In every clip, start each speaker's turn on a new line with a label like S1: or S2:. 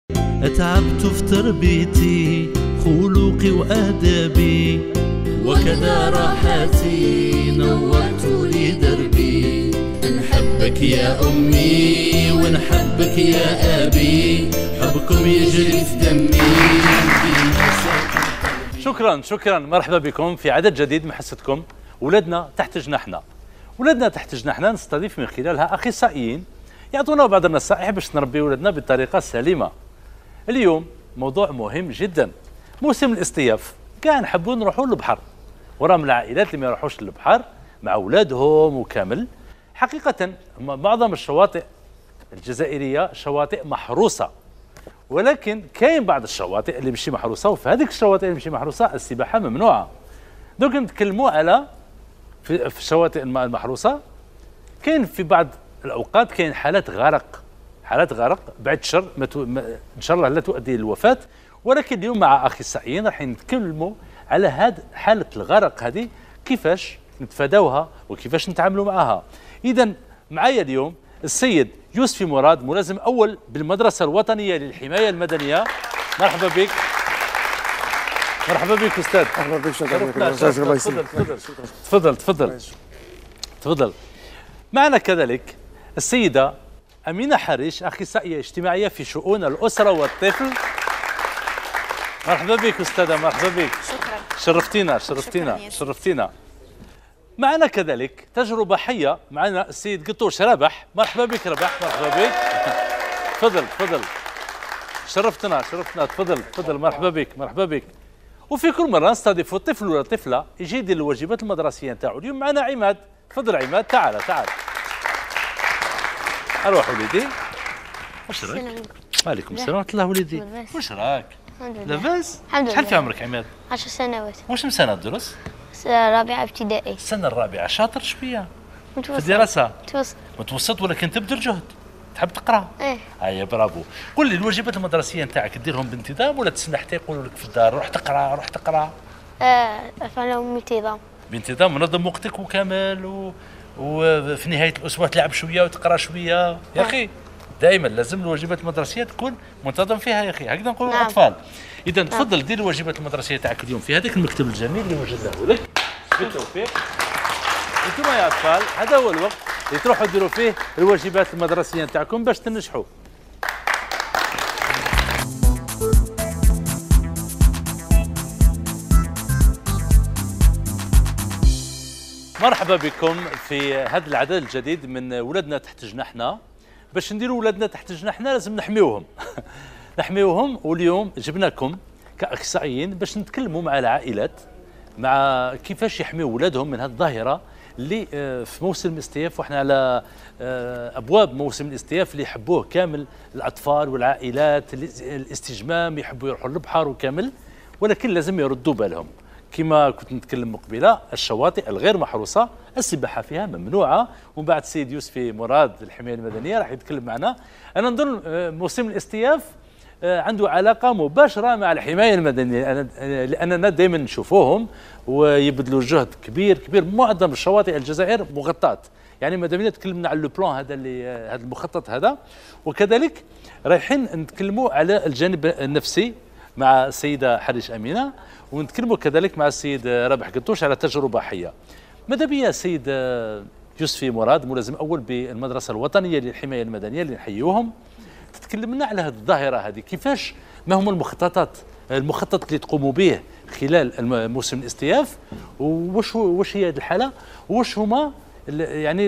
S1: تعبت في تربيتي خلقي وآدابي وكذا راحتي نورت لي دربي. نحبك يا أمي ونحبك يا أبي، حبكم يجري في دمي.
S2: شكرا مرحبا بكم في عدد جديد من حصتكم ولادنا تحت جناحنا. ولادنا تحت جناحنا نستضيف من خلالها أخصائيين يعطونا بعض النصائح باش نربي ولادنا بطريقة سليمة. اليوم موضوع مهم جدا، موسم الاصطياف، كاع نحبوا نروحوا للبحر، وراهم العائلات اللي ما يروحوش للبحر مع اولادهم وكامل. حقيقة معظم الشواطئ الجزائرية شواطئ محروسة، ولكن كاين بعض الشواطئ اللي ماشي محروسة، وفي هذيك الشواطئ اللي ماشي محروسة السباحة ممنوعة. دوك نتكلموا على في الشواطئ المحروسة كاين في بعض الأوقات كاين حالات غرق بعد الشر ان شاء الله لا تؤدي للوفاه، ولكن اليوم مع اخصائيين راح نتكلموا على هذه حاله الغرق هذه، كيفاش نتفاداوها وكيفاش نتعاملوا معها. اذا معايا اليوم السيد يوسفي مراد، ملازم اول بالمدرسه الوطنيه للحمايه المدنيه. مرحبا بك. مرحبا بك استاذ.
S3: مرحبا بك.
S2: تفضل. معنا كذلك السيده أمينة حريش، أخصائية اجتماعية في شؤون الأسرة والطفل. مرحبا بك أستاذة، مرحبا بك. شكرا. شرفتينا. معنا كذلك تجربة حية، معنا السيد قطوش رابح. مرحبا بك رباح، مرحبا بك. تفضل. شرفتنا. تفضل. مرحبا بك. وفي كل مرة نستضيف طفل ولا طفلة يجي يدير الواجبات المدرسية نتاعو. اليوم معنا عماد. تفضل عماد، تعال. اروح وليدي، واش راك؟ وعليكم السلام ورحمة الله وليدي، واش راك؟
S4: الحمد لله.
S2: لاباس؟
S4: الحمد لله.
S2: شحال في عمرك عماد؟
S4: 10 سنوات.
S2: واش من سنة تدرس؟
S4: رابعة ابتدائي.
S2: السنة الرابعة، شاطر شوية
S4: متوسط.
S2: في الدراسة؟
S4: متوسط.
S2: ولكن تبذل جهد، تحب تقرا؟
S4: ايه.
S2: هيا برافو. قول لي الواجبات المدرسية نتاعك ديرهم بانتظام ولا تسنى حتى يقولوا لك في الدار روح تقرا؟
S4: فعلهم
S2: بانتظام، منظم وقتك وكامل وفي نهاية الأسبوع تلعب شوية وتقرا شوية يا أخي. دائما لازم الواجبات المدرسيه تكون منتظم فيها يا اخي، هكذا نقولوا للاطفال. اذا تفضل دير الواجبات المدرسيه تاعك اليوم في هذاك المكتب الجميل اللي وجدناه لك. بالتوفيق. انتم يا اطفال هذا هو الوقت اللي تروحوا ديروا فيه الواجبات المدرسيه تاعكم باش تنجحوا. مرحبا بكم في هذا العدد الجديد من ولادنا تحت جناحنا. باش نديروا ولادنا تحت جناحنا لازم نحميوهم. واليوم جبناكم كاخصائيين باش نتكلموا مع العائلات مع كيفاش يحميوا ولادهم من هذه الظاهره اللي في موسم الاصطياف، واحنا على ابواب موسم الاصطياف اللي يحبوه كامل الاطفال والعائلات، الاستجمام، يحبوا يروحوا للبحر وكامل، ولكن لازم يردوا بالهم. كما كنت نتكلم مقبله، الشواطئ الغير محروسه السباحه فيها ممنوعه. ومن بعد السيد يوسفي مراد الحمايه المدنيه راح يتكلم معنا. انا نظن موسم الاصطياف عنده علاقه مباشره مع الحمايه المدنيه، لاننا دائما نشوفوهم ويبذلوا جهد كبير. معظم الشواطئ الجزائر مغطاه، يعني مادام تكلمنا على لو بلان هذا اللي هذا المخطط هذا. وكذلك رايحين نتكلموا على الجانب النفسي مع السيده حريش امينه، ونتكلموا كذلك مع السيد رابح قطوش على تجربه حيه. ماذا بيا السيد يوسفي مراد، ملازم اول بالمدرسه الوطنيه للحمايه المدنيه اللي نحيوهم، تتكلم لنا على هذه الظاهره هذه، كيفاش ما هم المخطط اللي تقوموا به خلال موسم الاصطياف، وش هي هذه الحاله، وش هما يعني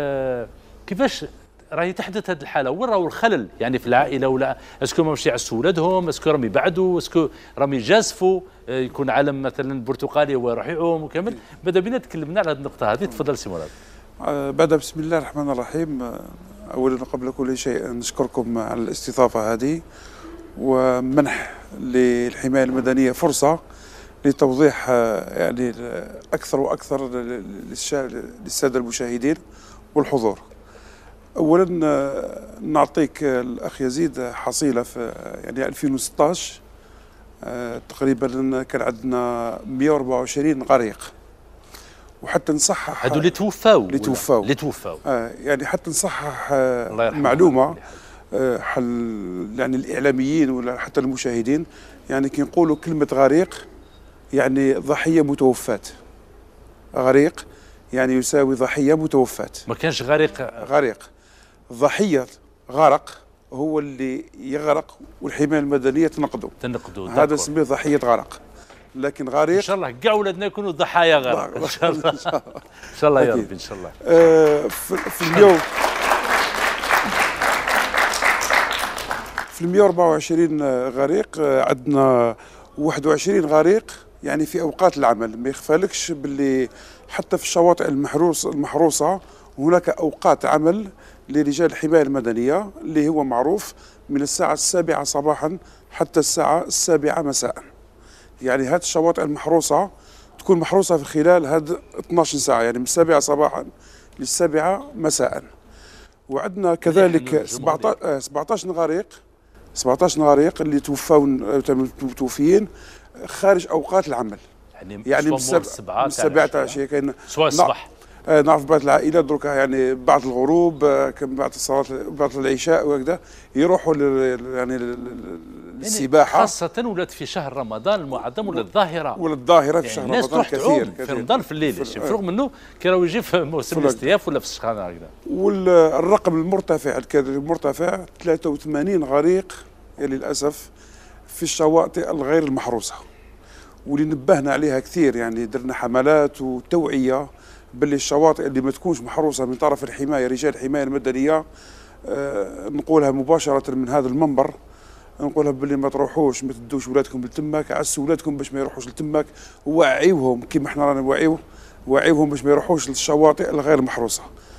S2: كيفاش راهي تحدث هذه الحاله، وين راهو الخلل يعني في العائله، ولا اسكو ماشي يعسوا ولادهم، اسكو راهم يبعدوا، اسكو راهم يجازفوا، يكون علم مثلا برتقالي ويروح يعوم وكامل. بدا بينا تكلمنا على هذه النقطه هذه. تفضل سي مراد.
S3: بعد بسم الله الرحمن الرحيم. اولا قبل كل شيء نشكركم على الاستضافه هذه ومنح للحمايه المدنيه فرصه لتوضيح يعني اكثر واكثر للساده المشاهدين والحضور. اولا نعطيك الاخ يزيد حصيله في يعني 2016 تقريبا كان عندنا 124 غريق، وحتى نصحح
S2: هذو اللي توفاو
S3: يعني حتى نصحح معلومه يعني الاعلاميين ولا حتى المشاهدين، يعني كي نقولوا كلمه غريق يعني ضحيه متوفاه. غريق يعني يساوي ضحيه متوفاه.
S2: ما كانش غريق.
S3: غريق ضحيه غرق هو اللي يغرق والحمايه المدنيه تنقذه. هذا اسمه ضحيه غرق. لكن غريق
S2: ان شاء الله كاع ولادنا يكونوا ضحايا غرق ان شاء الله. ان شاء الله يا ربي ان شاء الله.
S3: في اليوم في 124 غريق عندنا 21 غريق يعني في اوقات العمل. ما يخفالكش باللي حتى في الشواطئ المحروسه هناك اوقات عمل لرجال الحمايه المدنيه اللي هو معروف من الساعه 7 صباحا حتى الساعه 7 مساء. يعني هذه الشواطئ المحروسه تكون محروسه في خلال هذه 12 ساعه، يعني من 7 صباحا لل7 مساء. وعندنا كذلك 17 غريق اللي توفيين خارج اوقات العمل. يعني من 17 كاين
S2: سواء الصباح
S3: نعرف بعض العائلات درك يعني بعد الغروب بعد الصلاه بعد العشاء وهكذا يروحوا يعني للسباحه،
S2: خاصه ولات في شهر رمضان المعظم ولا الظاهره
S3: في شهر رمضان
S2: الناس كثير في رمضان في الليل رغم انه كي راهو يجي في موسم الاستياف ولا في السخانه هكذا.
S3: والرقم المرتفع 83 غريق يعني للاسف في الشواطئ الغير المحروسه، واللي نبهنا عليها كثير. يعني درنا حملات وتوعيه باللي الشواطئ اللي ما تكونش محروسه من طرف الحمايه رجال الحمايه المدنيه نقولها مباشره من هذا المنبر، نقولها باللي ما تروحوش، ما تدوش ولادكم لتمك، عسوا ولادكم باش ما يروحوش لتمك، ووعيوهم كيما احنا رانا وعيوهم باش ما يروحوش للشواطئ الغير محروسه.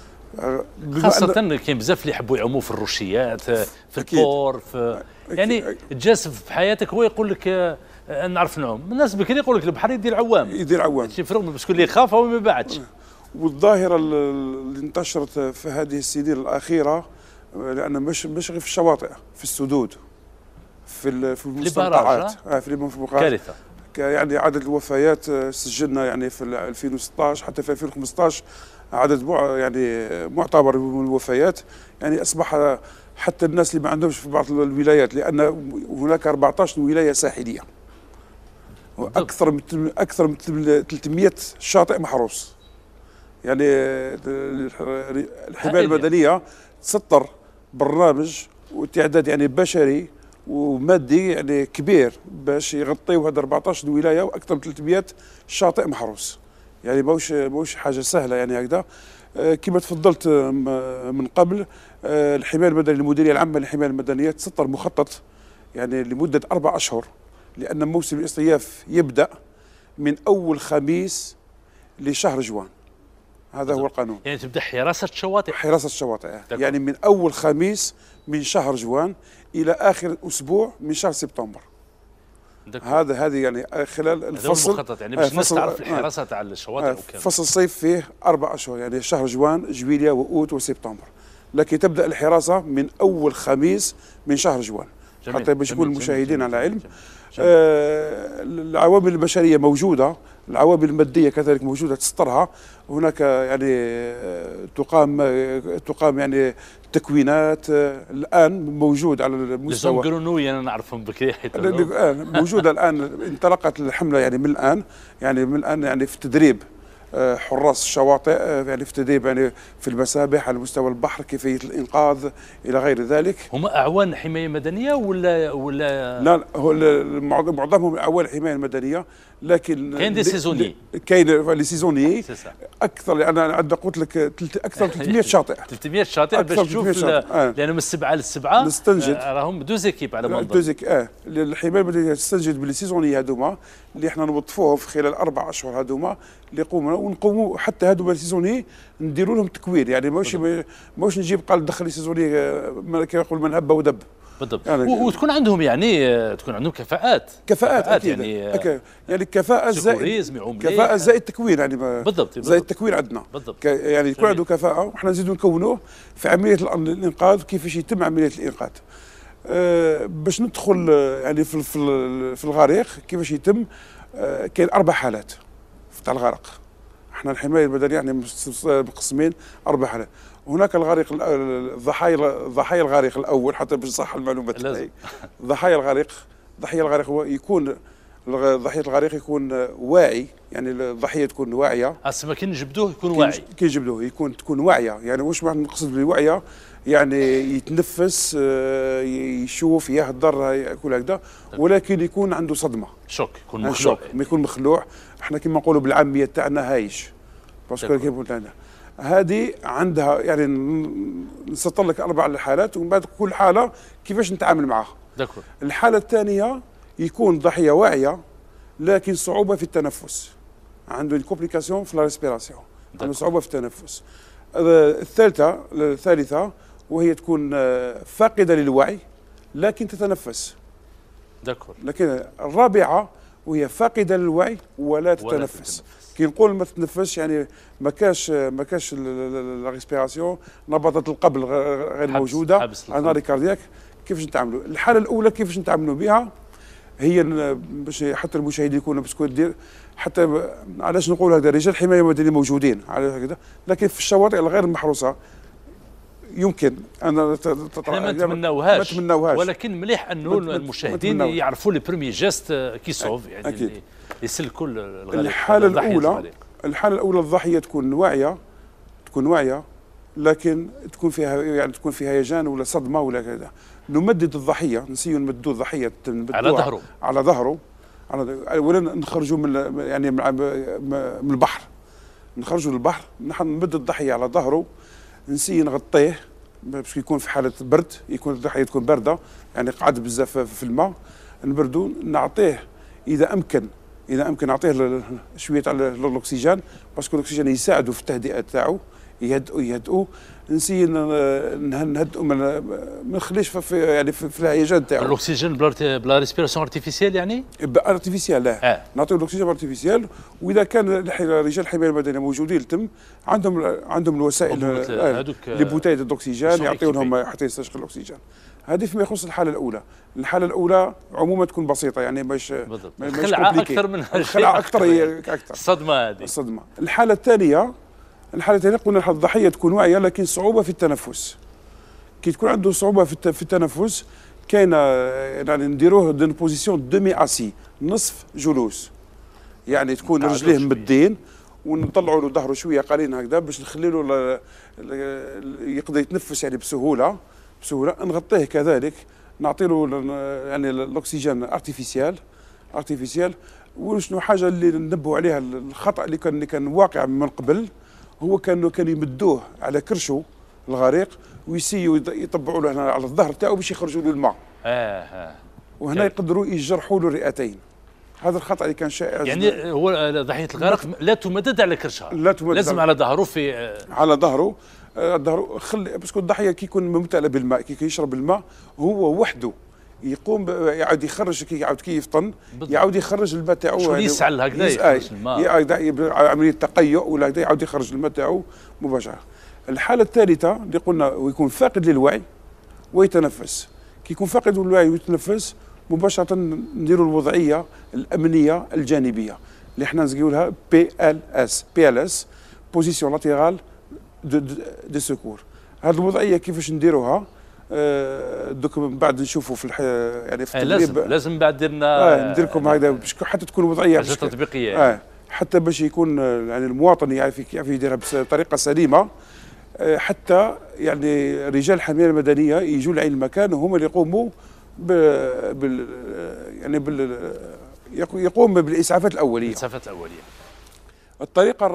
S2: خاصة كاين بزاف اللي يحبوا يعوموا في الروشيات في البور في يعني تجاسف في حياتك. هو يقول لك نعرف نعوم، الناس بكري يقول لك البحر يدير عوام شي فرق باسكو اللي يخاف هو ما بعدش.
S3: والظاهره اللي انتشرت في هذه السنين الاخيره لان مش غير في الشواطئ، في السدود، في المستنقعات، في المنفوخات
S2: كارثه.
S3: يعني عدد الوفيات سجلنا يعني في 2016 حتى في 2015 عدد يعني معتبر من الوفيات. يعني اصبح حتى الناس اللي ما عندهمش في بعض الولايات، لان هناك 14 ولايه ساحليه واكثر من 300 شاطئ محروس. يعني الحمايه المدنيه تسطر برنامج وتعداد يعني بشري ومادي يعني كبير باش يغطيوا هذه 14 ولايه واكثر من 300 شاطئ محروس. يعني موش حاجه سهله يعني هكذا. كما تفضلت من قبل الحمايه المدنيه المديريه العامه للحمايه المدنيه تسطر مخطط يعني لمده 4 أشهر، لان موسم الاصطياف يبدا من اول خميس لشهر جوان. هذا هو القانون.
S2: يعني تبدا حراسه الشواطئ.
S3: يعني من اول خميس من شهر جوان الى اخر اسبوع من شهر سبتمبر. هذه يعني خلال الفصل
S2: المخطط يعني باش الناس تعرف الحراسه تاع الشواطئ وكذا.
S3: فصل الصيف فيه 4 أشهر، يعني شهر جوان جويليا واوت وسبتمبر، لكن تبدا الحراسه من اول خميس من شهر جوان. حتى باش يكون المشاهدين على علم. العوامل البشريه موجوده، العوامل الماديه كذلك موجوده تسطرها. هناك يعني تقام يعني تكوينات الان موجود على المستوى
S2: الجرونوي انا نعرفهم بكري
S3: موجوده الان. انطلقت الحمله يعني من الان يعني في تدريب حراس الشواطئ، يعني في تدريب يعني في المسابح على مستوى البحر، كيفيه الانقاذ الى غير ذلك.
S2: هم اعوان حمايه مدنيه ولا
S3: لا، هو معظمهم اعوان حمايه مدنيه، لكن
S2: كاين دي سيزوني،
S3: كاين لي سيزوني اكثر. انا عندنا قلت لك اكثر من 300 شاطئ
S2: 300 شاطئ باش تشوف لانه من 7 ل7
S3: نستنجد
S2: راهم دوز ايكيب على ما
S3: نظن. الحمايه المدنيه تستنجد بالسيزوني هذوما اللي احنا نوظفوهم في خلال 4 أشهر هذوما اللي ونقوموا حتى هذوما السيزوني نديروا لهم تكوين. يعني ماهوش نجيب قال دخل سيزوني كما يقول من هب ودب
S2: بالضبط. يعني وتكون عندهم يعني تكون عندهم كفاءات
S3: أكيد. يعني كفاءة زائد تكوين يعني
S2: بالضبط
S3: زائد التكوين عندنا
S2: بالضبط.
S3: يعني يكون عنده كفاءة وحنا نزيدوا نكونوه في عملية الإنقاذ كيفاش يتم عملية الإنقاذ. باش ندخل يعني في الغريق كيفاش يتم. كاين 4 حالات تاع الغرق. احنا الحماية المدنية يعني مقسمين 4 حالات. هناك الغريق ضحايا الغريق الاول حتى باش نصح المعلومات
S2: لازم.
S3: ضحيه الغريق هو يكون ضحيه الغريق يكون واعي، يعني الضحيه تكون واعيه.
S2: ما كي نجبدوه يكون واعي.
S3: كي نجبدوه تكون واعيه، يعني واش نقصد بالواعيه؟ يعني يتنفس، يشوف، يهدر، ياكل هكذا، ولكن يكون عنده صدمه.
S2: شوك، يكون مخلوع.
S3: ما يكون مخلوع، احنا كما نقولوا بالعاميه تاعنا هايش. باسكو كيف قلت انا هذه عندها يعني نسطر لك 4 حالات، ومن بعد كل حاله كيفاش نتعامل معها.
S2: داكور.
S3: الحاله الثانيه يكون ضحيه واعيه لكن صعوبه في التنفس، عنده كومبليكاسيون في لا ريسبيراسيون، عنده صعوبه في التنفس. الثالثه وهي تكون فاقده للوعي لكن تتنفس.
S2: داكور.
S3: لكن الرابعه وهي فاقده للوعي ولا تتنفس. كي نقول ما تتنفسش يعني ما كاش لا ريسبيراسيون، نبضات القلب غير موجوده، عندنا ريكاردياك. كيفاش نتعاملوا؟ الحاله الاولى كيفاش نتعاملوا بها هي باش حتى المشاهدين يكونوا بسكوت دير، حتى علاش نقول هذا رجال الحمايه المدنيه موجودين على هكذا، لكن في الشواطئ الغير المحروسه يمكن انا
S2: ما نتمناوهاش، ولكن مليح انه المشاهدين يعرفوا لي بريمي جيست كي سوف، يعني
S3: أكيد.
S2: يسلكوا الغريق.
S3: الحاله الاولى الضحيه تكون واعيه لكن تكون فيها هيجان ولا صدمه ولا كذا. نمدد الضحيه، نسيو نمدوا الضحيه على ظهره ولا نخرجوا من البحر، نخرجوا للبحر، نحن نمد الضحيه على ظهره، نسي نغطيه باش يكون في حاله برد، يكون الضحيه تكون بارده، يعني قعد بزاف في الماء، نبردو، نعطيه اذا امكن نعطيه شويه على الاكسجين، باسكو الاكسجين يساعدوا في التهدئه تاعو، يهدئوا. نسي نهدئوا، ما نخليش في الهيجان تاعو.
S2: الاكسجين بلا ريسبيراسيون ارتيفيسيال، يعني
S3: ارتيفيسيال، لا نعطيو الاكسجين ارتيفيسيال. واذا كان رجال الحمايه المدنيه موجودين تم عندهم الوسائل، لي بوتاي الاكسجين يعطيو لهم حتى يستشغل الاكسجين. هذه فيما يخص الحاله الاولى. الحاله الاولى عموما تكون بسيطه، يعني مش
S2: الخلعه اكثر من
S3: الخلعه اكثر
S2: الصدمه هذه.
S3: الحاله الثانيه قلنا الضحيه تكون واعيه لكن صعوبه في التنفس. كي تكون عنده صعوبه في التنفس كاين يعني نديروه دون بوزيسيون دومي اسي، نصف جلوس، يعني تكون رجليه ممدين ونطلعوا له ظهره شويه قليل هكذا باش نخلي له يقدر يتنفس يعني بسهوله. نغطيه كذلك، نعطي له يعني الاكسجين ارتيفيسيال. وشنو حاجه اللي ننبهوا عليها، الخطا اللي كان واقع من قبل، هو كانوا يمدوه على كرشه الغريق ويسيوا يطبعوا له هنا على الظهر تاعو باش يخرجوا له الماء. وهنا يقدروا يجرحوا له الرئتين. هذا الخطا اللي كان شائع.
S2: يعني هو ضحيه الغرق لا تمدد على كرشها، لازم على ظهره، على
S3: ظهره باسكو الضحيه كي يكون ممتلئ بالماء، كي يشرب الماء هو وحده يقوم يعاود يخرج، كي يفطن يعاود يخرج الماء تاعو،
S2: شغل يسعل هكذا، يخرج
S3: الماء، عمليه تقيؤ ولا هكذا، يعاود يخرج الماء تاعو مباشره. الحاله الثالثه اللي قلنا ويكون فاقد للوعي ويتنفس. كي يكون فاقد للوعي ويتنفس مباشره نديروا الوضعيه الامنيه الجانبيه اللي احنا نسقيو لها PLS بوزيسيون لاتيرال دو سكور. هذه الوضعيه كيفاش نديروها دوك من بعد نشوفوا في يعني في التدريب.
S2: لازم بعد درنا
S3: ندير لكم هكذا باش حتى تكون وضعيه
S2: تطبيقيه،
S3: حتى باش يكون يعني المواطن يعرف يديرها بطريقه سليمه، حتى يعني رجال الحمايه المدنيه يجوا لعين المكان وهم اللي يقوموا يقوم بالاسعافات الاوليه. الطريقه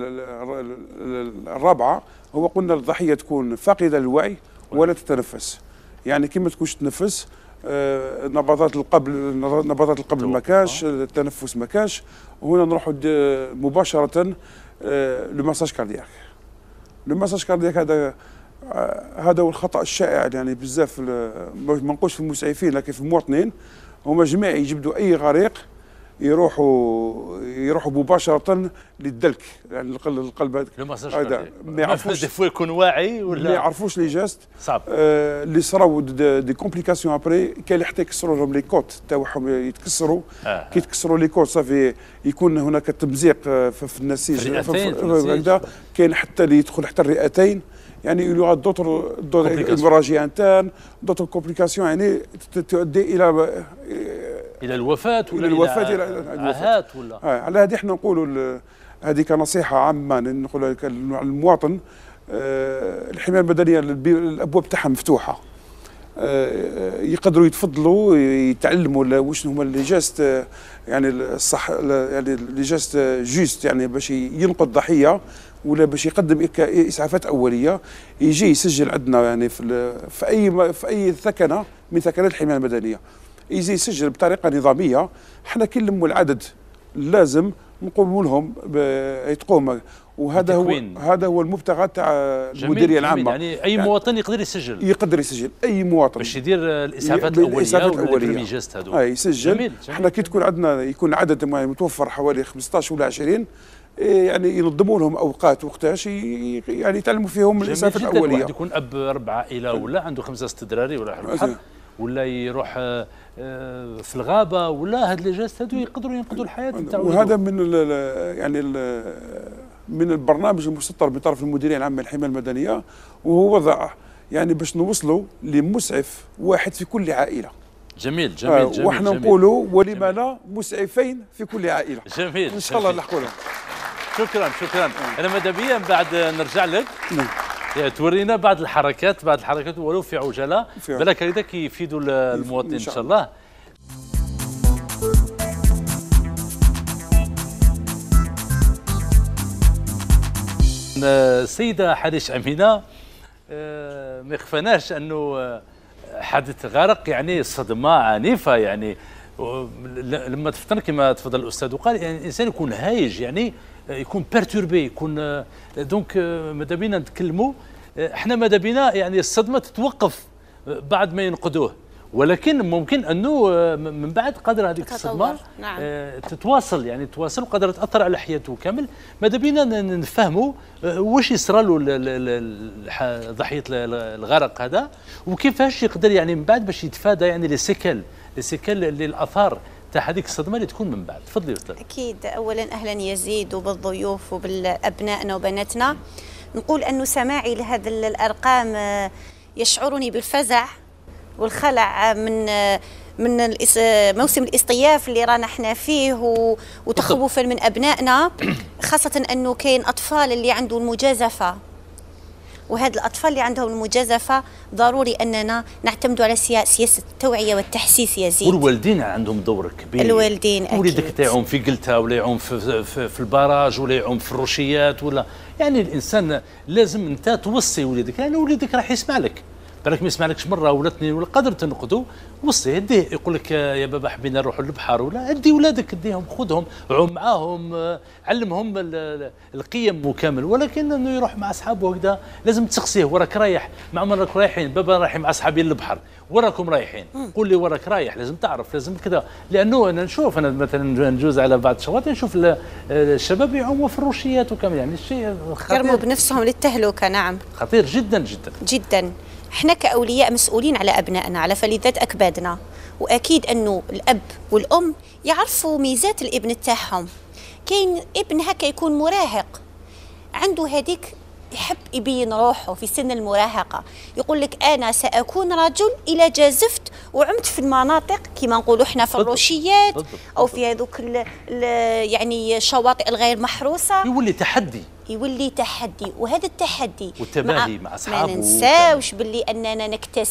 S3: الرابعه هو قلنا الضحيه تكون فاقده للوعي ولا تتنفس، يعني كي ما تكونش تنفس، نبضات القلب ما كاش، التنفس ما كاش، وهنا نروحوا مباشره للمساج كاردياك. المساج كاردياك هذا هو الخطا الشائع، يعني بزاف ما نقولش في المسعفين لكن في المواطنين، هما جميع يجبدوا اي غريق يروحوا مباشره للدلك، يعني القلب هذاك
S2: لو مساج
S3: هذا
S2: كاردياك
S3: ما يعرفوش،
S2: دي فوا يكون واعي
S3: ما
S2: ولا
S3: يعرفوش لي جاست
S2: صعب.
S3: اللي صراو دي كومبليكاسيون ابري، كاين اللي حتى يكسروا لهم لي كوت تاعهم يتكسروا. كي يتكسروا لي كوت صافي يكون هناك تمزيق في النسيج هكذا. كاين حتى اللي يدخل حتى الرئتين، يعني يلوغا دوتر هيموراجي انترن، دوتر كومبليكاسيون يعني تؤدي
S2: الى الوفاه ولا الى عاهات ولا
S3: على هذه احنا نقولوا هذه كنصيحه عامه نقولها للمواطن. الحمايه المدنيه الابواب تاعها مفتوحه، يقدروا يتفضلوا يتعلموا واش هما لي جاست، يعني الصح، يعني لي جاست جوست، يعني باش ينقذ ضحيه ولا باش يقدم اسعافات اوليه. يجي يسجل عندنا يعني في اي ثكنه من ثكنات الحمايه المدنيه، يجي يسجل بطريقه نظاميه. حنا كي نلموا العدد لازم نقوموا لهم يتقوم، وهذا هو المبتغى تاع المديريه العامه.
S2: يعني اي مواطن يقدر يسجل
S3: اي مواطن
S2: باش يدير الاسعافات الاوليه جاست هذو
S3: يسجل. حنا كي تكون عندنا يكون عدد متوفر حوالي 15 ولا 20، يعني ينظموا لهم اوقات وقتاش يعني يتعلموا فيهم الاسعافات الاوليه.
S2: واحد يكون اب 4 عائله ولا عنده 5 6 دراري ولا البحر، ولا يروح في الغابه، ولا هاد لي جاست هادو يقدروا ينقذوا الحياه نتاعو.
S3: وهذا من البرنامج المسطر من طرف المديريه العامه للحمايه المدنيه، وهو وضع يعني باش نوصلوا لمسعف واحد في كل عائله.
S2: جميل جميل جميل.
S3: واحنا نقولوا ولما لا مسعفين في كل عائله.
S2: جميل
S3: ان شاء الله نلحقوا لهم.
S2: شكرا. انا ماذا بيا بعد نرجع لك تورينا بعض الحركات ولو في عجاله بالك هكذاك يفيدوا المواطنين ان شاء الله. السيده حريش امينه ما يخفناش انه حادث غرق يعني صدمه عنيفه، يعني لما تفطن كما تفضل الاستاذ وقال، يعني الانسان يكون هايج، يعني يكون بيرتوربي، يكون دونك ماذا بينا نتكلموا احنا ماذا بينا يعني الصدمه تتوقف بعد ما ينقذوه، ولكن ممكن انه من بعد قادر هذيك الصدمه
S5: نعم.
S2: تتواصل وقادره تاثر على حياته كامل. ماذا بينا نفهموا واش يصرى له ضحيه الغرق هذا، وكيفاش يقدر يعني من بعد باش يتفادى يعني لي سيكل اللي الاثار تاع هذيك الصدمه اللي تكون من بعد. تفضلي استاذ.
S5: اكيد. اولا اهلا يزيد وبالضيوف وبالابنائنا وبناتنا. نقول انه سماعي لهذه الارقام يشعرني بالفزع والخلع من موسم الاصطياف اللي رانا احنا فيه، وتخوفا من ابنائنا، خاصه انه كاين اطفال اللي عندهم المجازفه، وهاد الاطفال اللي عندهم المجازفه ضروري اننا نعتمدوا على سياسه التوعيه والتحسيس يزيد.
S2: والوالدين عندهم دور كبير.
S5: الوالدين اكيد.
S2: وليدك تاعهم في قلتها ولا يعوم في البراج ولا يعوم في الروشيات، ولا يعني الانسان لازم انت توصي وليدك، يعني وليدك راح يسمع لك، بالك ما يسمعلكش مره ولا اثنين ولا قادر تنقذوا، وصي هديه، يقول لك يا بابا حبينا نروحوا للبحر، ولا ادي ولادك اديهم خذهم عوم معاهم، علمهم القيم كامل، ولكن انه يروح مع اصحابه هكذا لازم تسقسيه وراك رايح، مع من راك رايحين، بابا رايحين مع اصحابي للبحر، وراكم رايحين، قول لي وراك رايح، لازم تعرف، لازم كذا، لانه انا نشوف، انا مثلا نجوز على بعض الشواطئ نشوف الشباب يعوموا في الروشيات وكامل، يعني الشيء خطير،
S5: يرموا بنفسهم للتهلكه. نعم
S2: خطير جدا جدا
S5: جدا. احنا كأولياء مسؤولين على أبنائنا، على فلذات أكبادنا، وأكيد أنه الأب والأم يعرفوا ميزات الابن تاعهم. كاين ابن هكا يكون مراهق، عنده هذيك يحب يبين روحه في سن المراهقة، يقول لك أنا سأكون رجل إلى جازفت وعمت في المناطق كما نقولوا احنا في الروشيات أو في هذوك يعني الشواطئ الغير محروسة، يولي تحدي. وهذا التحدي
S2: والتباهي مع أصحابه،
S5: ما ننساوش باللي أننا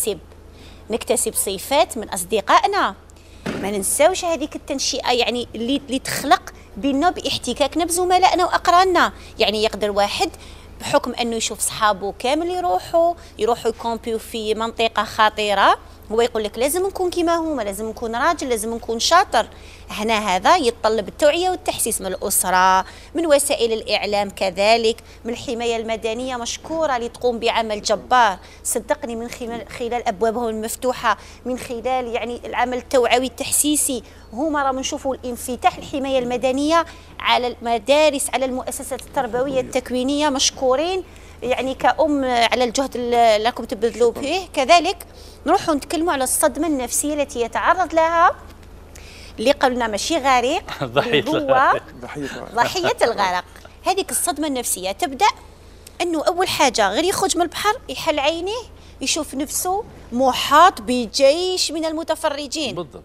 S5: نكتسب صفات من أصدقائنا، ما ننساوش هذيك التنشئة يعني اللي تخلق بيننا باحتكاكنا بزملائنا وأقراننا. يعني يقدر واحد بحكم أنه يشوف صحابه كامل يروحوا يكومبيو في منطقة خطيرة، هو يقول لك لازم نكون كيما هما، لازم نكون راجل، لازم نكون شاطر. هنا هذا يتطلب التوعية والتحسيس من الأسرة، من وسائل الإعلام كذلك، من الحماية المدنية مشكورة اللي تقوم بعمل جبار، صدقني، من خلال أبوابهم المفتوحة، من خلال يعني العمل التوعوي التحسيسي. هما راهم نشوفوا الانفتاح الحماية المدنية على المدارس، على المؤسسات التربوية التكوينية، مشكورين يعني كأم على الجهد اللي راكم تبذلوا فيه. كذلك نروحوا نتكلموا على الصدمة النفسية التي يتعرض لها اللي قلنا ماشي غريق، ضحية الغرق. هذيك الصدمة النفسية تبدأ أنه أول حاجة غير يخرج من البحر يحل عينيه يشوف نفسه محاط بجيش من المتفرجين.
S2: بالضبط.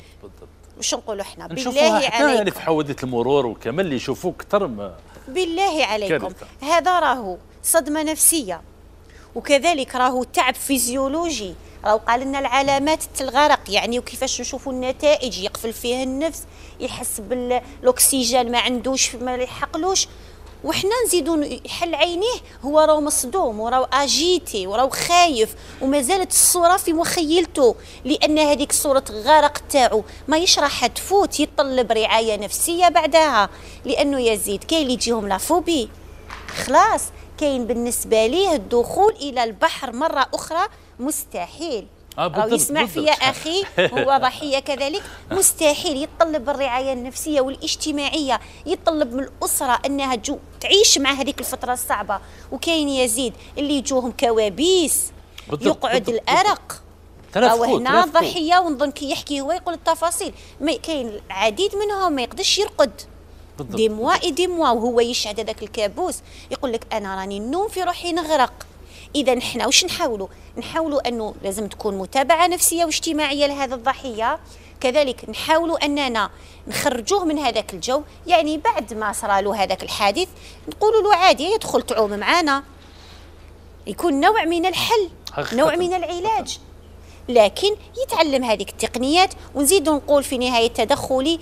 S5: وش نقولوا احنا؟
S2: نشوفوها
S5: بالله
S2: حتى
S5: عليكم
S2: يعني في حوادث المرور وكمان اللي يشوفوك اكثر
S5: بالله عليكم
S2: كارثة.
S5: هذا راهو صدمة نفسية، وكذلك راهو تعب فيزيولوجي. راهو قال لنا العلامات الغرق يعني وكيفاش نشوفوا النتائج، يقفل فيه النفس، يحس بالاكسجين ما عندوش، ما يحقلوش، وحنا نزيدوا يحل عينيه هو راهو مصدوم وراهو اجيتي وراهو خايف، وما زالت الصوره في مخيلته، لان هذيك صوره غرق تاعو ما يشرح تفوت، يتطلب رعايه نفسيه بعدها، لانه يزيد كاين اللي يجيهم لافوبي خلاص، كاين بالنسبه ليه الدخول الى البحر مره اخرى مستحيل. أو يسمع فيا أخي هو ضحية كذلك، مستحيل، يتطلب الرعاية النفسية والاجتماعية، يتطلب من الأسرة أنها تعيش مع هذيك الفترة الصعبة. وكاين يزيد اللي يجوهم كوابيس، يقعد الأرق، أو هنا ضحية، ونظن كي يحكي هو يقول التفاصيل، كاين العديد منهم ما يقدرش يرقد دي موا وهو يشهد هذاك الكابوس، يقول لك أنا راني النوم في روحي نغرق. إذا حنا واش نحاولوا أنه لازم تكون متابعة نفسية واجتماعية لهذا الضحية، كذلك نحاولوا أننا نخرجوه من هذاك الجو. يعني بعد ما صار له هذاك الحادث نقولوا له عادي يدخل تعوم معنا، يكون نوع من الحل، نوع من العلاج، لكن يتعلم هذيك التقنيات. ونزيدوا نقول في نهاية تدخلي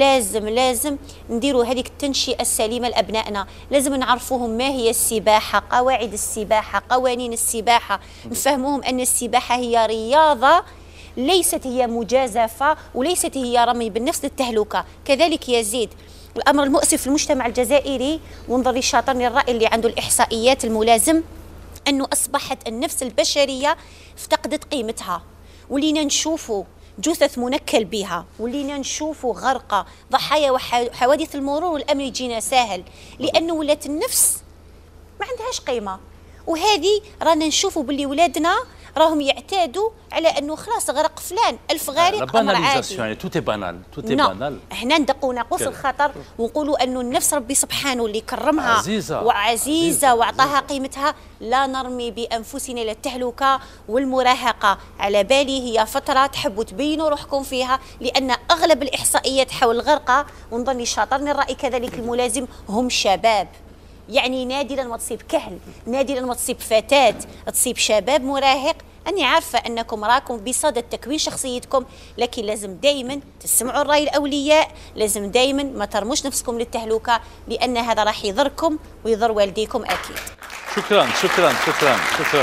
S5: لازم نديروا هذيك التنشئة السليمة لأبنائنا، لازم نعرفوهم ما هي السباحة، قواعد السباحة، قوانين السباحة، نفهموهم أن السباحة هي رياضة، ليست هي مجازفة، وليست هي رمي بالنفس للتهلكة. كذلك يزيد الأمر المؤسف في المجتمع الجزائري، وانظر يشاطرني الرأي اللي عنده الإحصائيات الملازم، أنه أصبحت النفس البشرية افتقدت قيمتها، ولينا نشوفوا جثث منكل بها، ولينا نشوفوا غرقى ضحايا وحوادث المرور والأمن يجينا ساهل، لأنه ولات النفس ما عندهاش قيمة. وهذه رانا نشوفوا باللي ولادنا راهم يعتادوا على انه خلاص غرق فلان، 1000 غارق امر عادي،
S2: يعني توتي بانال بانال.
S5: احنا ندقوا ناقوس الخطر ونقولوا انه النفس ربي سبحانه اللي كرمها وعزيزه واعطاها قيمتها، لا نرمي بانفسنا الى التهلكه والمراهقه. على بالي هي فتره تحبوا تبينوا روحكم فيها، لان اغلب الاحصائيات حول الغرقى، ونظني شاطرني الراي كذلك الملازم، هم شباب. يعني نادرا ما تصيب كهل، نادرا ما تصيب فتاة، تصيب شباب مراهق. أني عارفة أنكم راكم بصدد تكوين شخصيتكم، لكن لازم دايما تسمعوا الرأي الأولياء، لازم دايما ما ترموش نفسكم للتهلكة، لأن هذا راح يضركم ويضر والديكم أكيد.
S2: شكرا شكرا شكرا شكرا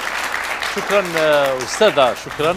S2: شكرا أستاذة، شكرا.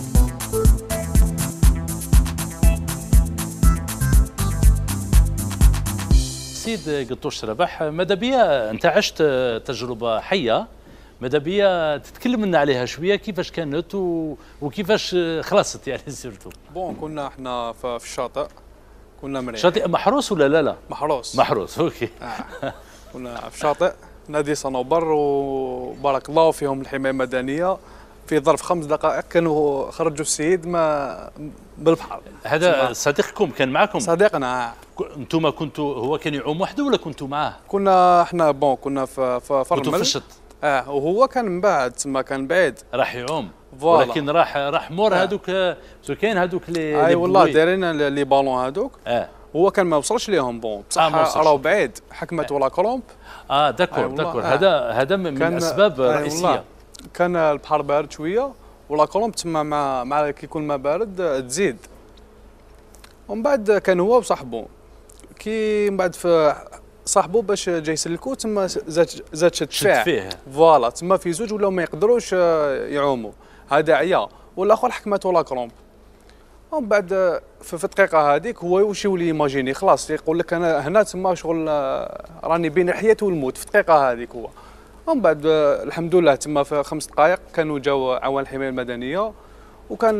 S2: سيد قطوش رباح، ماذا بيا أنت عشت تجربة حية، ماذا بيا تتكلم لنا عليها شوية، كيفاش كانت وكيفاش خلصت يعني سيرتو؟
S6: بون كنا احنا في الشاطئ، كنا مريح.
S2: شاطئ محروس ولا لا؟ محروس اوكي.
S6: كنا في شاطئ نادي صنوبر، وبارك الله فيهم الحماية المدنية، في ظرف 5 دقائق كانوا خرجوا السيد ما بالبحر.
S2: هذا صديقكم كان معكم؟
S6: صديقنا.
S2: انتم كنتوا، هو كان يعوم وحده ولا كنتوا معاه؟
S6: كنا احنا كنا في الرمل.
S2: كنتوا في الشط؟
S6: وهو كان من بعد تما، كان بعيد
S2: راح يعوم، ولكن راح مور هذوك، كاين هذوك اللي
S6: والله دايرين لي بالون هذوك. هو كان ما وصلش ليهم بون، بصح راهو بعيد، حكمت ولا كولومب.
S2: داكور. هذا من الاسباب الرئيسيه.
S6: كان البحر بارد شويه، ولا كولومب تما مع كي يكون ما بارد تزيد. ومن بعد كان هو وصاحبه، كي من بعد في صاحبه باش جاي يسلكو تما زاد شد فيه. فوالا تما في زوج ولاو ما يقدروش يعوموا، هذا عيا والاخر حكمته لا كرومب. ومن بعد في الدقيقه هذيك هو واش يولي يماجيني خلاص يقول لك انا هنا تما شغل راني بين الحياه والموت في الدقيقه هذيك هو. ومن بعد الحمد لله تما في 5 دقائق كانوا جاو عوان الحمايه المدنيه وكان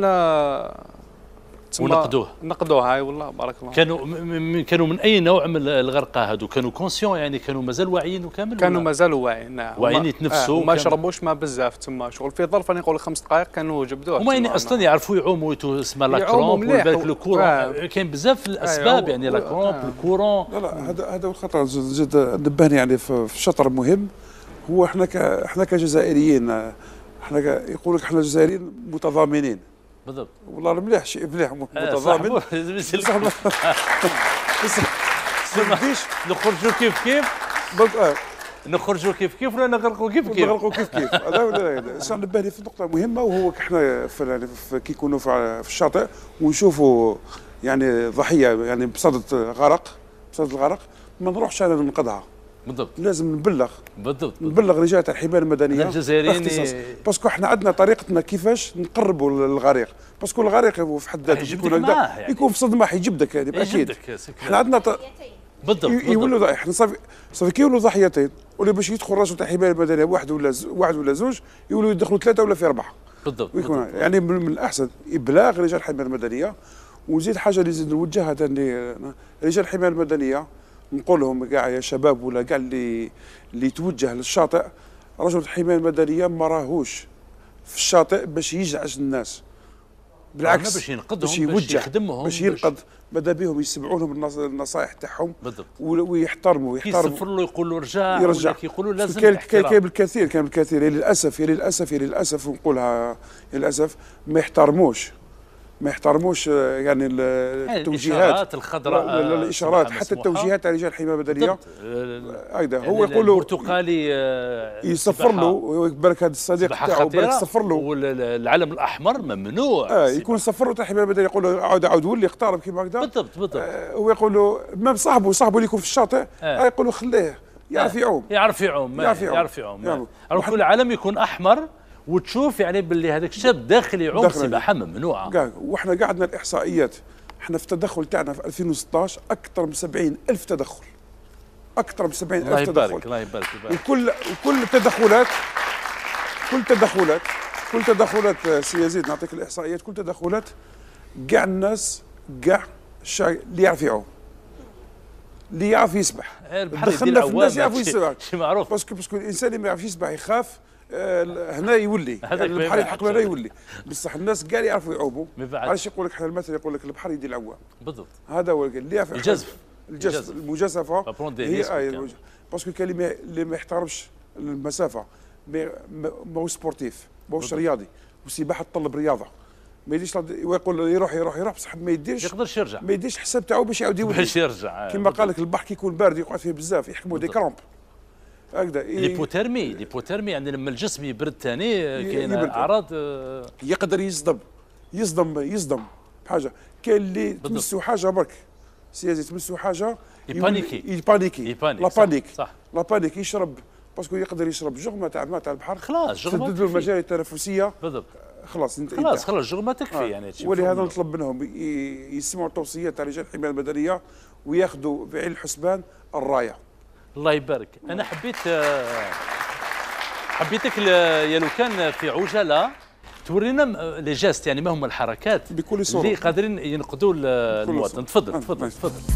S6: نقدوه هاي والله بارك الله.
S2: كانوا من اي نوع من الغرقى هذو؟ كانوا كونسيون يعني كانوا مازال واعيين وكامل؟
S6: كانوا مازالوا واعيين نعم.
S2: واعيين يتنفسوا
S6: وما شربوش ما بزاف تما شغل في ظرف راني نقول 5 دقائق كانوا جبدوه.
S2: هما يعني اصلا يعرفوا يعوموا تسمى لا كرومب وبالك لو كورون. كاين بزاف الاسباب يعني لا كرومب الكورون.
S3: لا هذا الخطر جد نبهني يعني في شطر مهم. هو احنا كجزائريين يقول لك احنا الجزائريين متضامنين.
S2: بالضبط.
S3: والله مليح شيء مليح متضامن.
S2: بس نخرجوا كيف نخرجوا كيف ولا نغرقوا كيف
S3: نغرقوا كيف هذا صار نبهني في نقطه مهمه. وهو احنا كي نكونوا في الشاطئ ونشوفوا يعني ضحيه يعني بصدد الغرق ما نروحش انا ننقذها.
S2: بالضبط.
S3: لازم نبلغ.
S2: بالضبط.
S3: نبلغ رجال الحمايه المدنيه
S2: الجزائريين
S3: باسكو احنا عندنا طريقتنا كيفاش نقربوا للغريق. باسكو الغريق هو في حد ذاته يكون في صدمه حيجبدك يعني اكيد. احنا عندنا
S2: بالضبط.
S3: يولوا احنا صافي كي يولوا ضحيتين ولا باش يدخل رجل تاع الحمايه المدنيه واحد ولا زوج يولوا يدخلوا 3 ولا في 4.
S2: بالضبط.
S3: يعني من الاحسن ابلاغ رجال الحمايه المدنيه. وزيد حاجه اللي نزيد نوجهها ثاني رجال الحمايه المدنيه نقول لهم كاع يا شباب ولا كاع اللي يتوجه للشاطئ رجل الحمايه المدنيه ما راهوش في الشاطئ باش يجعج الناس. بالعكس
S2: باش ينقذهم
S3: باش يوجه
S2: يخدمهم
S3: باش ينقذ. ماذا بهم يسمعوا لهم النصائح تاعهم
S2: ويحترموا يصفر له يقول له يرجع يقولوا لازم
S3: كاين بالكثير للاسف نقولها للاسف ما يحترموش يعني التوجيهات
S2: الخضراء
S3: الاشارات حتى التوجيهات تاع رجال الحمايه المدنيه. هيدا هو يقول له
S2: البرتقالي
S3: يصفر له بالك هذا الصديق تاعو بالك يصفر له
S2: والعلم الاحمر ممنوع.
S3: يكون صفر له تاع الحمايه المدنيه يقول له عاود ولي اقترب كيما هكذا.
S2: بالضبط.
S3: هو يقول له مام صاحبه اللي يكون في الشاطئ يقول له خليه يعرف يعوم.
S2: كل العلم يكون احمر وتشوف يعني باللي هذاك الشاب داخل يعوم سباحه ممنوعه.
S3: واحنا قاعد عندنا الاحصائيات. احنا في التدخل تاعنا في 2016 اكثر من 70,000 تدخل. اكثر من 70,000 تدخل.
S2: الله يبارك.
S3: وكل التدخلات سي يزيد نعطيك الاحصائيات. كل تدخلات كاع الناس كاع الشعب اللي يعرف يعوم اللي يعرف يسبح. دخلنا في الناس يعرفوا يسبح.
S2: شي معروف.
S3: باسكو الانسان اللي ما يعرف يسبح يخاف. هنا يولي يعني البحر يلحق هنا يولي. بصح الناس كاع يعرفوا يعوموا. علاش يقول لك احنا المثل يقول لك البحر يدي العوام.
S2: بالضبط.
S3: هذا هو اللي يعرف
S2: الجزف
S3: المجازفه هي باسكو كان اللي ما يحترمش المسافه ماهوش سبورتيف ماهوش رياضي. والسباحه تطلب رياضه. ما يديش يقول يروح بصح ما يقدرش
S2: يرجع.
S3: ما يديش الحساب تاعو باش يعاود يولي.
S2: باش يرجع
S3: كما قال لك البحر كي يكون بارد يقعد فيه بزاف يحكموا دي كرامب. هكذا
S2: ليبوتيرمي يعني لما الجسم يبرد ثاني كاين اعراض
S3: يقدر يصدم بحاجه. كاين اللي تمسوا حاجه برك سيازي تمسوا حاجه يبانيكي لا بانيك يشرب باسكو يقدر يشرب جغمه تاع الماء تاع البحر
S2: خلاص جغمه
S3: تسدد له المجاري التنفسيه.
S2: بالضبط.
S3: خلاص
S2: جغمه تكفي يعني.
S3: ولهذا نطلب منهم يسمعوا التوصيات تاع رجال الحمايه المدنيه وياخذوا بعين الحسبان الرايه.
S2: الله يبارك. انا حبيتك يا لو كان في عجاله تورينا لي جاست يعني ما هم الحركات
S3: بكل صورة
S2: اللي قادرين ينقذوا المواطن. تفضل.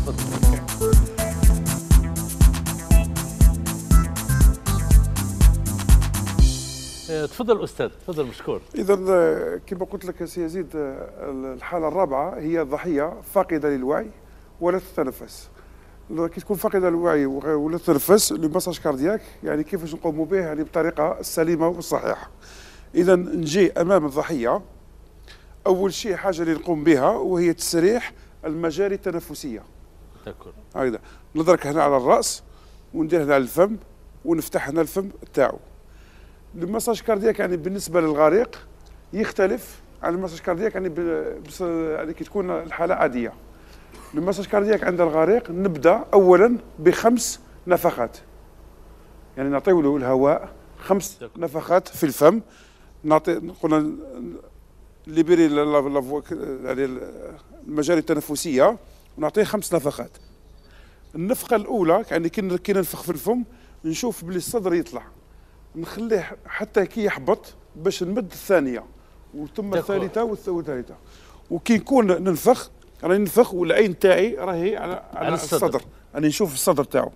S2: تفضل استاذ تفضل مشكور.
S3: اذا كما قلت لك سي يزيد الحاله الرابعه هي ضحيه فاقده للوعي ولا تتنفس. كي تكون فاقده للوعي ولا تتنفس لو مساج كاردياك يعني كيفاش نقوموا به يعني بطريقه السليمه والصحيحه. اذا نجي امام الضحيه اول شيء حاجه اللي نقوم بها وهي تسريح المجاري التنفسيه. هكذا نضرك هنا على الراس وندير هنا على الفم ونفتح هنا الفم تاعو. المساج كاردياك يعني بالنسبه للغريق يختلف عن المساج كاردياك يعني كي تكون الحاله عاديه. المساج كاردياك عند الغريق نبدا اولا ب5 نفخات. يعني نعطيو له الهواء 5 نفخات في الفم. قلنا ليبري يعني المجاري التنفسيه، ونعطيه 5 نفخات. النفخه الاولى يعني كي ننفخ في الفم نشوف بلي الصدر يطلع، نخليه حتى كي يحبط باش نمد الثانيه وثم الثالثه والثالثه. وكي نكون ننفخ راني ننفخ والعين تاعي راهي على الصدر، راني نشوف الصدر تاعو.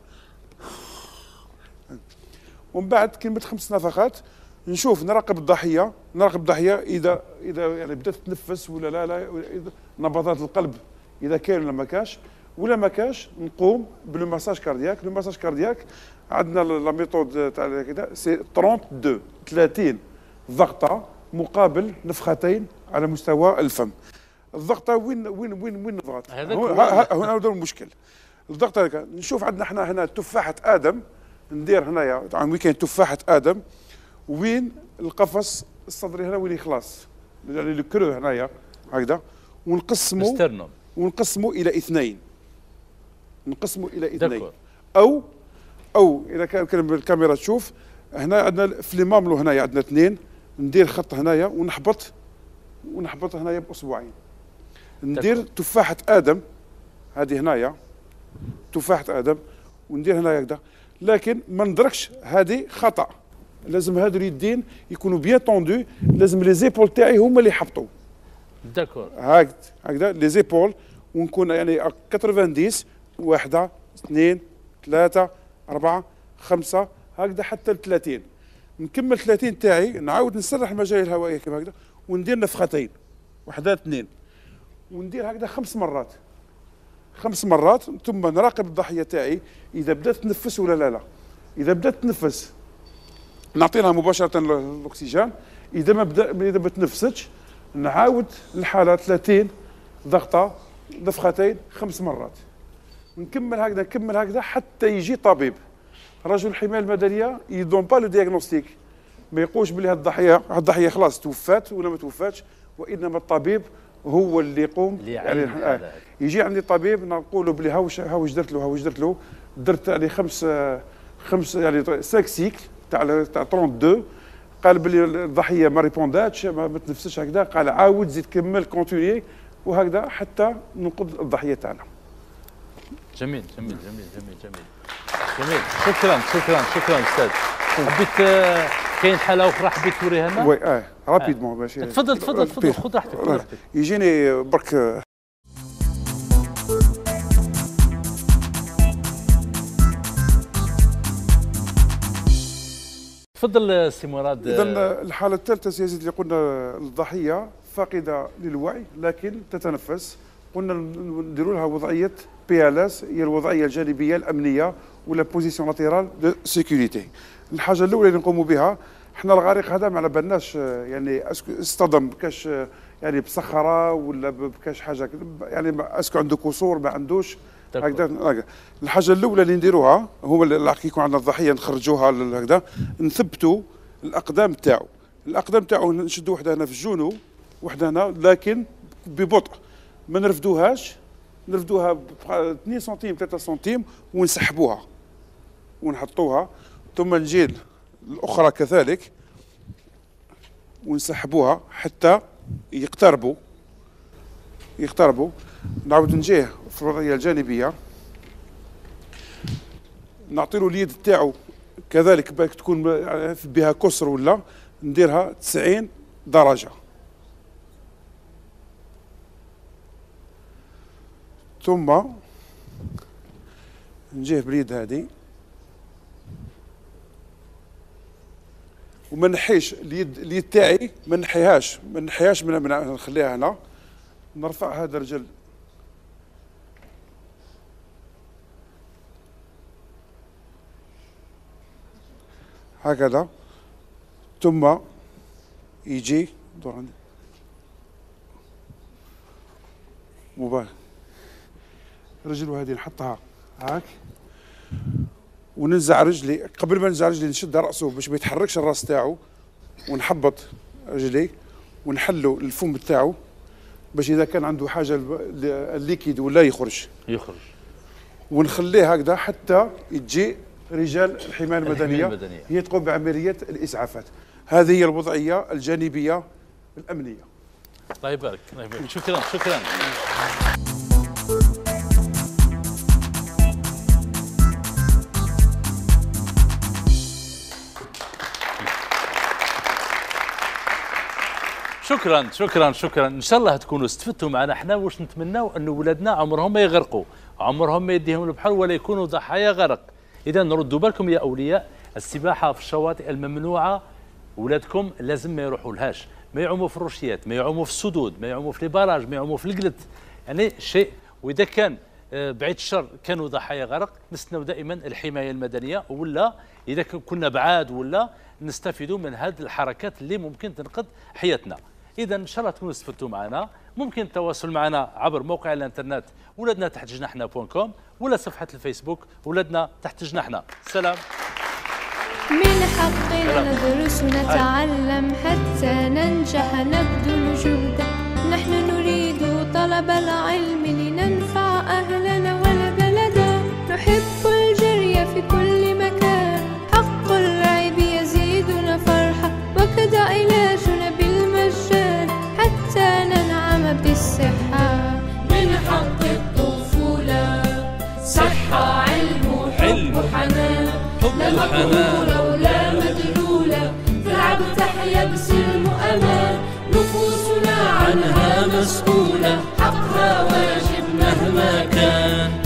S3: ومن بعد كي نمد 5 نفخات نشوف نراقب الضحيه اذا يعني بدات تنفس ولا لا، نبضات القلب اذا كان ولا ما كاش، ولا ما كاش نقوم بالمساج ماساج كاردياك. لو ماساج كاردياك عندنا لا ميثود تاع كذا سي 30 ضغطه مقابل نفختين على مستوى الفم. الضغطه وين نضغط؟ هنا هو المشكل. الضغطه هكا نشوف عندنا احنا هنا تفاحه ادم، ندير هنايا طبعا وين كاين تفاحه ادم، وين القفص الصدري هنا وين يخلص، يعني الكرو هنايا هكذا، ونقسمه الى 2. نقسمه الى 2 او اذا كان الكاميرا تشوف هنا عندنا في لي ماملو هنايا عندنا 2، ندير خط هنايا ونحبط هنايا باصبعين. ندير تفاحه ادم هذه هنايا تفاحه ادم، وندير هنايا هكذا، لكن ما ندركش هذه خطا. لازم هذو اليدين يكونوا بيان طوندو، لازم لي زيبول تاعي هما اللي يحبطوا.
S2: داكور
S3: هكذا لي زيبول، ونكون يعني 90 1 2 3 4 5 هكذا حتى 30. نكمل 30 تاعي، نعاود نسرح المجاري الهوائيه كما هكذا، وندير نفختين 1 2، وندير هكذا 5 مرات 5 مرات، ثم نراقب الضحيه تاعي اذا بدات تنفس ولا لا. اذا بدات تنفس نعطي لها مباشره الاكسجين، اذا ما تنفستش نعاود الحاله 30 ضغطه نفختين 5 مرات. نكمل هكذا حتى يجي طبيب رجل الحمايه المدنيه يدون با لو دياغنوستيك، ما يقولش بلي هاد الضحيه خلاص توفات ولا ما توفاتش، وانما الطبيب هو اللي يقوم يعني يجي عندي طبيب نقول له بلي هاوش درت له درت يعني 5 يعني 5 سيكل تاع 32، قال بلي الضحيه ما ريبونداتش ما تنفسش هكذا، قال عاود زيد كمل كونتيني، وهكذا حتى ننقذ الضحيه تاعنا.
S2: جميل جميل جميل جميل جميل جميل. شكرا استاذ. حبيت كاين حاله اخرى حبيت توريها لنا؟
S3: وي رابيدمون باش
S2: تفضل خذ راحتك.
S3: يجيني برك.
S2: تفضل سي مراد.
S3: اذا الحاله الثالثه سي يزيد اللي قلنا الضحيه فاقده للوعي لكن تتنفس، قلنا نديروا لها وضعيه PLS، هي الوضعيه الجانبيه الامنيه ولا بوزيسيون لاتيرال دو سيكوريتي. الحاجه الاولى اللي نقوموا بها احنا الغريق هذا ما على بالناش يعني اصطدم بكاش يعني بصخره ولا بكاش حاجه يعني اسكو عنده كسور ما عندوش هكذا. الحاجه الاولى اللي نديروها هو اللي كي يكون عندنا الضحيه نخرجوها هكذا، نثبتوا الاقدام تاعو. الاقدام تاعو نشدوا وحده هنا في الجونو وحده هنا، لكن ببطء ما نرفدوهاش، نرفدوها ب 2 سنتيم 3 سنتيم ونسحبوها ونحطوها، ثم نجي الاخرى كذلك ونسحبوها حتى يقتربوا. نعاود نجيه في الوضعيه الجانبيه، نعطي له اليد تاعو كذلك باك تكون بها كسر ولا نديرها 90 درجه، ثم نجيه باليد هذه وما نحيش اليد تاعي، ما نحيهاش نخليها هنا، نرفع هذا الرجل هكذا، ثم يجي دور عندي مباشر رجله هذه نحطها هاك، وننزع رجلي. قبل ما ننزع رجلي نشد راسه باش ما يتحركش الراس تاعو، ونحبط رجلي ونحلو الفم تاعو باش اذا كان عنده حاجه الليكيد ولا يخرج، ونخليه هكذا حتى يجي رجال الحمايه المدنيه هي تقوم بعمليه الاسعافات. هذه هي الوضعيه الجانبيه الامنيه.
S2: الله يبارك الله يبارك. شكرا شكرا. شكرا شكرا شكرا. ان شاء الله تكونوا استفدتوا معنا. احنا واش نتمناو انه ولادنا عمرهم ما يغرقوا، عمرهم ما يديهم البحر ولا يكونوا ضحايا غرق. اذا ردوا بالكم يا اولياء، السباحه في الشواطئ الممنوعه ولادكم لازم ما يروحوا لهاش، ما يعوموا في الرشيات، ما يعوموا في السدود، ما يعوموا في البراج، ما يعوموا في القلت، يعني شيء. واذا كان بعيد الشر كانوا ضحايا غرق، نستناو دائما الحمايه المدنيه، ولا اذا كنا بعاد ولا نستفيدوا من هذه الحركات اللي ممكن تنقذ حياتنا. اذا ان شاء الله تكونوا استفدتوا معنا. ممكن التواصل معنا عبر موقع الانترنت ولادنا تحت جناحنا.com ولا صفحه الفيسبوك ولادنا تحت جناحنا. سلام.
S7: من حقنا ندرس ونتعلم حتى ننجح نبذل جهدا. نحن نريد طلب العلم لننفع أهلنا والبلدا. نحب الجري في كل مكان، حق العيب يزيدنا فرحة، وكذا علاجنا بالمجان حتى ننعم بالصحة. من حق الطفولة صحة علم حب وحنان، لا مقهورة ولا مدلولة، تلعب تحيا بسلم وأمان. نفوسنا عنها مسؤولة، حقها واجب مهما كان.